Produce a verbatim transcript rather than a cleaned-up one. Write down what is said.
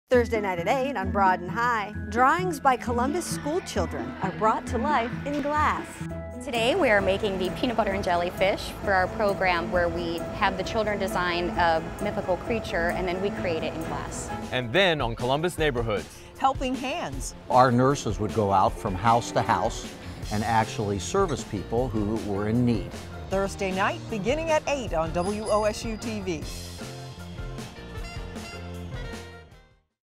Thursday night at eight on Broad and High, drawings by Columbus school children are brought to life in glass. Today we are making the peanut butter and jelly fish for our program where we have the children design a mythical creature and then we create it in glass. And then on Columbus Neighborhoods, Helping Hands. Our nurses would go out from house to house and actually service people who were in need. Thursday night beginning at eight on W O S U T V.